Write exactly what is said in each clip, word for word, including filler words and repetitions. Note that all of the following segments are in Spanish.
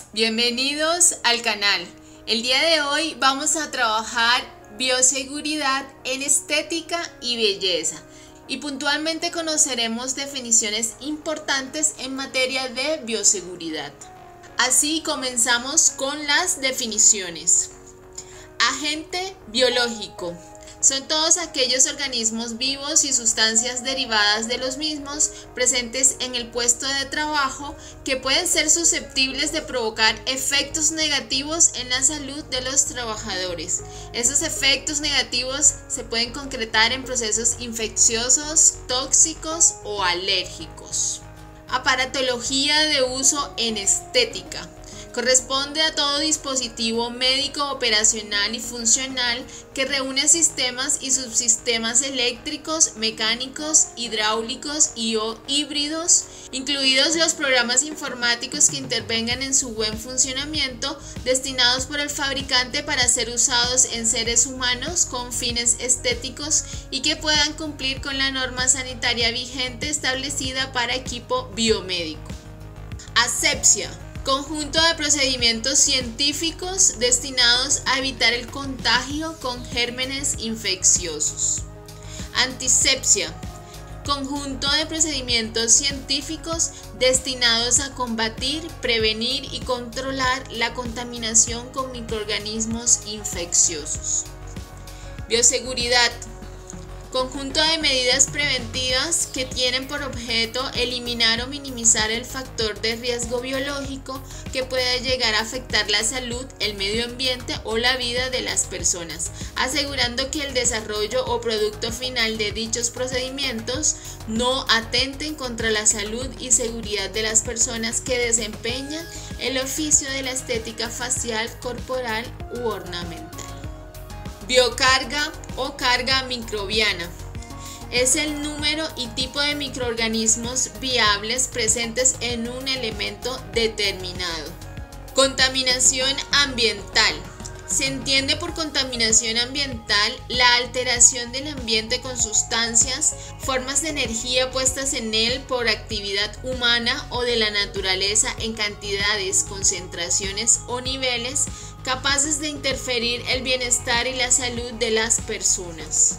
Bienvenidos al canal. El día de hoy vamos a trabajar bioseguridad en estética y belleza y puntualmente conoceremos definiciones importantes en materia de bioseguridad. Así comenzamos con las definiciones. Agente biológico. Son todos aquellos organismos vivos y sustancias derivadas de los mismos presentes en el puesto de trabajo que pueden ser susceptibles de provocar efectos negativos en la salud de los trabajadores. Esos efectos negativos se pueden concretar en procesos infecciosos, tóxicos o alérgicos. Aparatología de uso en estética. Corresponde a todo dispositivo médico, operacional y funcional que reúne sistemas y subsistemas eléctricos, mecánicos, hidráulicos y o híbridos, incluidos los programas informáticos que intervengan en su buen funcionamiento, destinados por el fabricante para ser usados en seres humanos con fines estéticos y que puedan cumplir con la norma sanitaria vigente establecida para equipo biomédico. Asepsia. Conjunto de procedimientos científicos destinados a evitar el contagio con gérmenes infecciosos. Antisepsia. Conjunto de procedimientos científicos destinados a combatir, prevenir y controlar la contaminación con microorganismos infecciosos. Bioseguridad. Conjunto de medidas preventivas que tienen por objeto eliminar o minimizar el factor de riesgo biológico que pueda llegar a afectar la salud, el medio ambiente o la vida de las personas, asegurando que el desarrollo o producto final de dichos procedimientos no atenten contra la salud y seguridad de las personas que desempeñan el oficio de la estética facial, corporal u ornamental. Biocarga o carga microbiana. Es el número y tipo de microorganismos viables presentes en un elemento determinado. Contaminación ambiental. Se entiende por contaminación ambiental la alteración del ambiente con sustancias, formas de energía puestas en él por actividad humana o de la naturaleza en cantidades, concentraciones o niveles capaces de interferir el bienestar y la salud de las personas.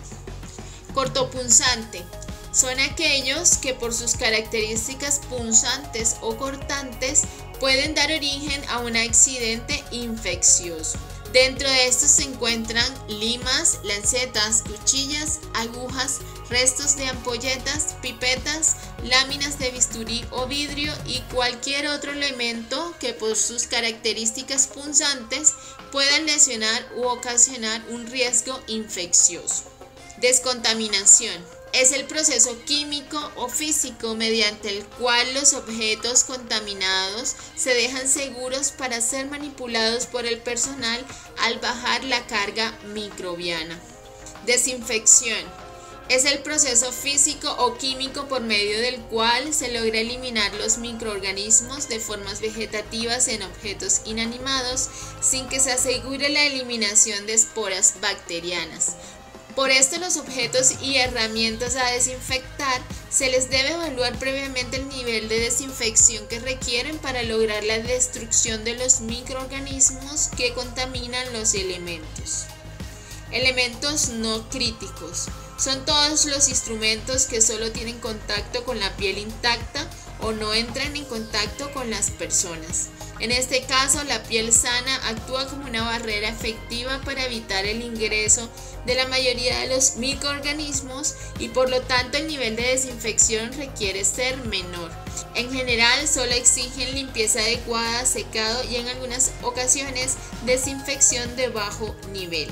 Cortopunzante. Son aquellos que por sus características punzantes o cortantes pueden dar origen a un accidente infeccioso. Dentro de estos se encuentran limas, lancetas, cuchillas, agujas, restos de ampolletas, pipetas, láminas de bisturí o vidrio y cualquier otro elemento que por sus características punzantes puedan lesionar u ocasionar un riesgo infeccioso. Descontaminación. Es el proceso químico o físico mediante el cual los objetos contaminados se dejan seguros para ser manipulados por el personal al bajar la carga microbiana. Desinfección. Es el proceso físico o químico por medio del cual se logra eliminar los microorganismos de formas vegetativas en objetos inanimados sin que se asegure la eliminación de esporas bacterianas. Por esto, los objetos y herramientas a desinfectar se les debe evaluar previamente el nivel de desinfección que requieren para lograr la destrucción de los microorganismos que contaminan los elementos. Elementos no críticos. Son todos los instrumentos que solo tienen contacto con la piel intacta o no entran en contacto con las personas. En este caso, la piel sana actúa como una barrera efectiva para evitar el ingreso de la mayoría de los microorganismos y por lo tanto el nivel de desinfección requiere ser menor. En general, solo exigen limpieza adecuada, secado y en algunas ocasiones desinfección de bajo nivel.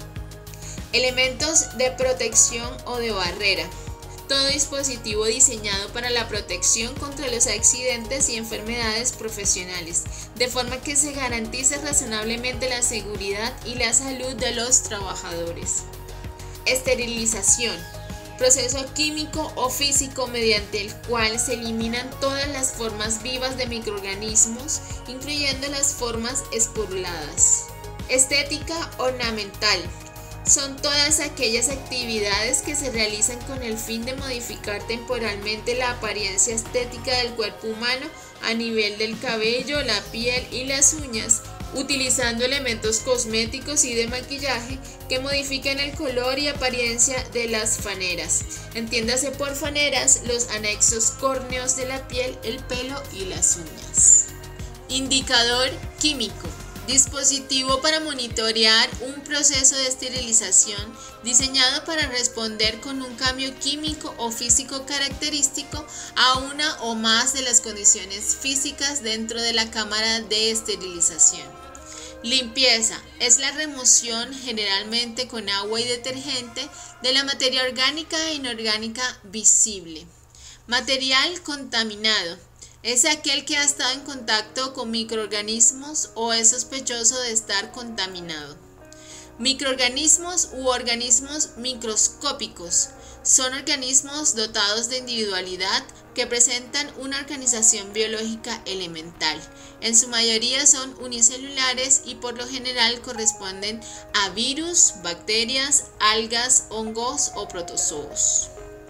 Elementos de protección o de barrera. Todo dispositivo diseñado para la protección contra los accidentes y enfermedades profesionales, de forma que se garantice razonablemente la seguridad y la salud de los trabajadores. Esterilización. Proceso químico o físico mediante el cual se eliminan todas las formas vivas de microorganismos, incluyendo las formas esporuladas. Estética ornamental. Son todas aquellas actividades que se realizan con el fin de modificar temporalmente la apariencia estética del cuerpo humano a nivel del cabello, la piel y las uñas, utilizando elementos cosméticos y de maquillaje que modifican el color y apariencia de las faneras. Entiéndase por faneras los anexos córneos de la piel, el pelo y las uñas. Indicador químico. Dispositivo para monitorear un proceso de esterilización diseñado para responder con un cambio químico o físico característico a una o más de las condiciones físicas dentro de la cámara de esterilización. Limpieza es la remoción, generalmente con agua y detergente, de la materia orgánica e inorgánica visible. Material contaminado es aquel que ha estado en contacto con microorganismos o es sospechoso de estar contaminado. Microorganismos u organismos microscópicos son organismos dotados de individualidad que presentan una organización biológica elemental. En su mayoría son unicelulares y por lo general corresponden a virus, bacterias, algas, hongos o protozoos.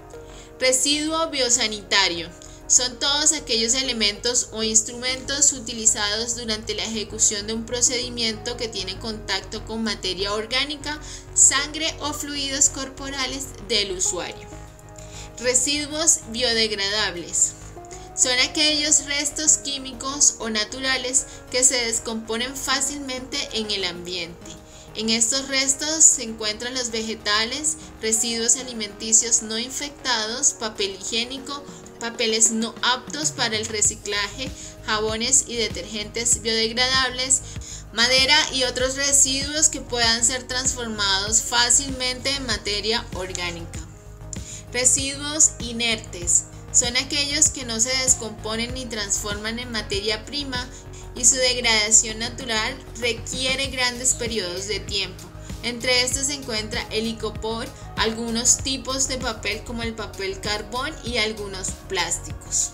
Residuo biosanitario. Son todos aquellos elementos o instrumentos utilizados durante la ejecución de un procedimiento que tiene contacto con materia orgánica, sangre o fluidos corporales del usuario. Residuos biodegradables. Son aquellos restos químicos o naturales que se descomponen fácilmente en el ambiente. En estos restos se encuentran los vegetales, residuos alimenticios no infectados, papel higiénico, papeles no aptos para el reciclaje, jabones y detergentes biodegradables, madera y otros residuos que puedan ser transformados fácilmente en materia orgánica. Residuos inertes son aquellos que no se descomponen ni transforman en materia prima y su degradación natural requiere grandes periodos de tiempo. Entre estos se encuentra el icopor, algunos tipos de papel como el papel carbón y algunos plásticos.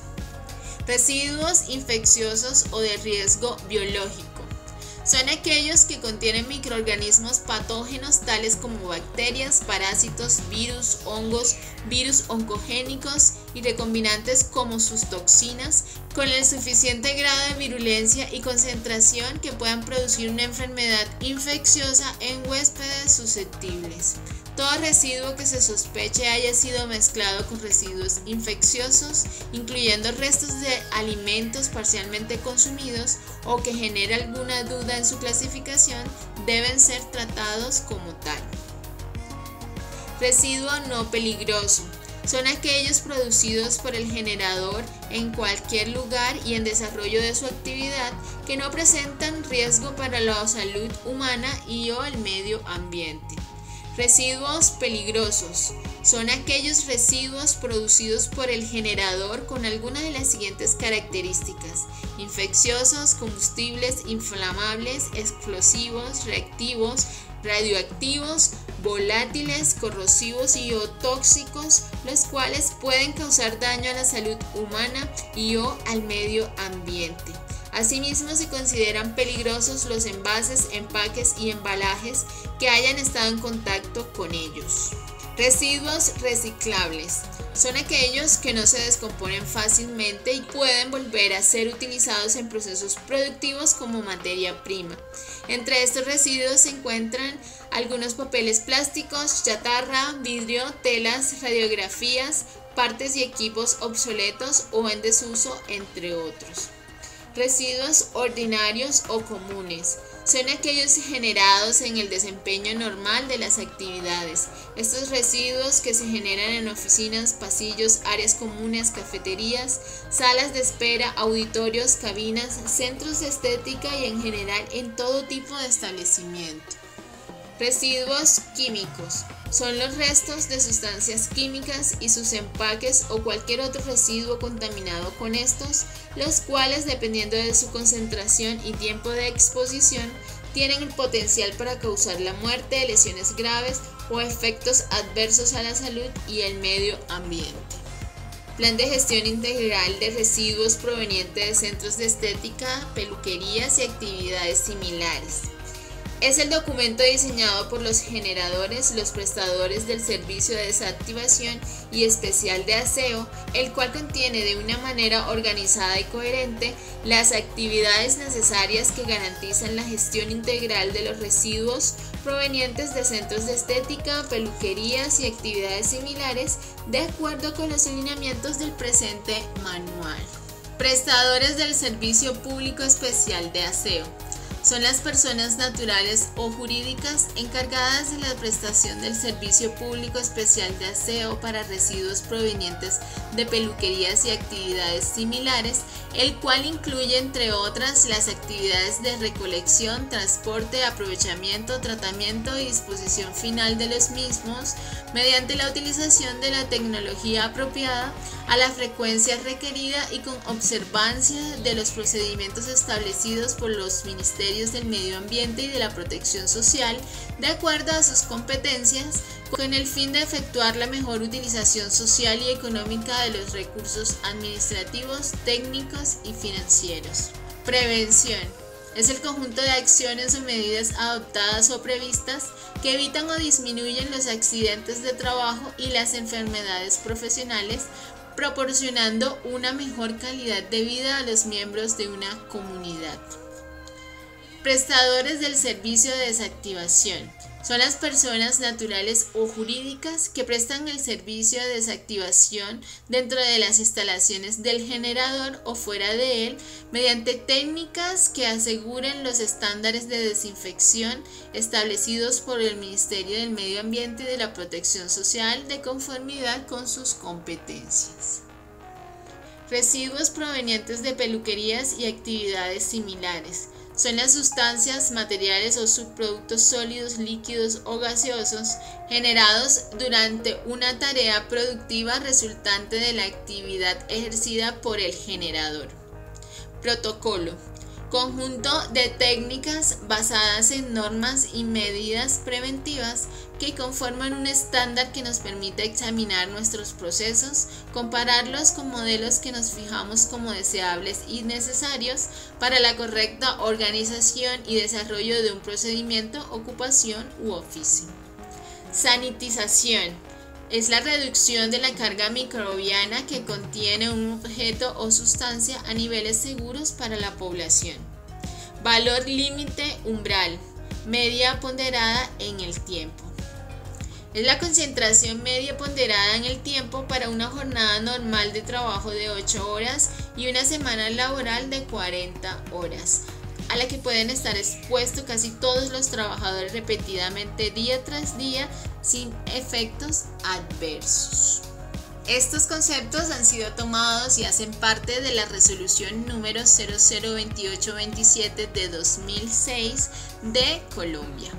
Residuos infecciosos o de riesgo biológico. Son aquellos que contienen microorganismos patógenos tales como bacterias, parásitos, virus, hongos, virus oncogénicos y recombinantes como sus toxinas, con el suficiente grado de virulencia y concentración que puedan producir una enfermedad infecciosa en huéspedes susceptibles. Todo residuo que se sospeche haya sido mezclado con residuos infecciosos, incluyendo restos de alimentos parcialmente consumidos o que genere alguna duda en su clasificación, deben ser tratados como tal. Residuo no peligroso. Son aquellos producidos por el generador en cualquier lugar y en desarrollo de su actividad que no presentan riesgo para la salud humana y o el medio ambiente. Residuos peligrosos. Son aquellos residuos producidos por el generador con alguna de las siguientes características: infecciosos, combustibles, inflamables, explosivos, reactivos, radioactivos, volátiles, corrosivos y o tóxicos, los cuales pueden causar daño a la salud humana y o al medio ambiente. Asimismo, se consideran peligrosos los envases, empaques y embalajes que hayan estado en contacto con ellos. Residuos reciclables. Son aquellos que no se descomponen fácilmente y pueden volver a ser utilizados en procesos productivos como materia prima. Entre estos residuos se encuentran algunos papeles plásticos, chatarra, vidrio, telas, radiografías, partes y equipos obsoletos o en desuso, entre otros. Residuos ordinarios o comunes. Son aquellos generados en el desempeño normal de las actividades. Estos residuos que se generan en oficinas, pasillos, áreas comunes, cafeterías, salas de espera, auditorios, cabinas, centros de estética y en general en todo tipo de establecimiento. Residuos químicos. Son los restos de sustancias químicas y sus empaques o cualquier otro residuo contaminado con estos, los cuales, dependiendo de su concentración y tiempo de exposición, tienen el potencial para causar la muerte, lesiones graves o efectos adversos a la salud y el medio ambiente. Plan de gestión integral de residuos proveniente de centros de estética, peluquerías y actividades similares. Es el documento diseñado por los generadores, los prestadores del servicio de desactivación y especial de aseo, el cual contiene de una manera organizada y coherente las actividades necesarias que garantizan la gestión integral de los residuos provenientes de centros de estética, peluquerías y actividades similares, de acuerdo con los lineamientos del presente manual. Prestadores del servicio público especial de aseo. Son las personas naturales o jurídicas encargadas de la prestación del servicio público especial de aseo para residuos provenientes de peluquerías y actividades similares, el cual incluye, entre otras, las actividades de recolección, transporte, aprovechamiento, tratamiento y disposición final de los mismos, mediante la utilización de la tecnología apropiada, a la frecuencia requerida y con observancia de los procedimientos establecidos por los ministerios del Medio Ambiente y de la Protección Social, de acuerdo a sus competencias, con el fin de efectuar la mejor utilización social y económica de los recursos administrativos, técnicos y financieros. Prevención. Es el conjunto de acciones o medidas adoptadas o previstas que evitan o disminuyen los accidentes de trabajo y las enfermedades profesionales, proporcionando una mejor calidad de vida a los miembros de una comunidad. Prestadores del servicio de desactivación. Son las personas naturales o jurídicas que prestan el servicio de desactivación dentro de las instalaciones del generador o fuera de él, mediante técnicas que aseguren los estándares de desinfección establecidos por el Ministerio del Medio Ambiente y de la Protección Social, de conformidad con sus competencias. Residuos provenientes de peluquerías y actividades similares. Son las sustancias, materiales o subproductos sólidos, líquidos o gaseosos generados durante una tarea productiva resultante de la actividad ejercida por el generador. Protocolo. Conjunto de técnicas basadas en normas y medidas preventivas que conforman un estándar que nos permite examinar nuestros procesos, compararlos con modelos que nos fijamos como deseables y necesarios para la correcta organización y desarrollo de un procedimiento, ocupación u oficio. Sanitización. Es la reducción de la carga microbiana que contiene un objeto o sustancia a niveles seguros para la población. Valor límite umbral, media ponderada en el tiempo. Es la concentración media ponderada en el tiempo para una jornada normal de trabajo de ocho horas y una semana laboral de cuarenta horas, a la que pueden estar expuestos casi todos los trabajadores repetidamente día tras día sin efectos adversos. Estos conceptos han sido tomados y hacen parte de la resolución número cero cero veintiocho veintisiete de dos mil seis de Colombia.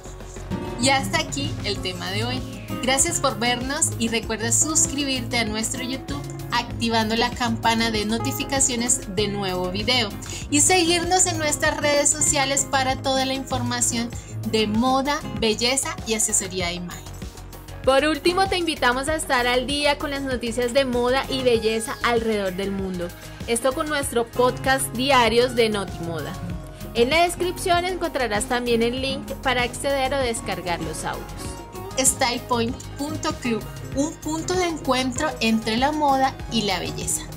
Y hasta aquí el tema de hoy. Gracias por vernos y recuerda suscribirte a nuestro YouTube activando la campana de notificaciones de nuevo video y seguirnos en nuestras redes sociales para toda la información de moda, belleza y asesoría de imagen. Por último, te invitamos a estar al día con las noticias de moda y belleza alrededor del mundo. Esto con nuestro podcast diarios de Notimoda. En la descripción encontrarás también el link para acceder o descargar los audios. stylepoint punto club, un punto de encuentro entre la moda y la belleza.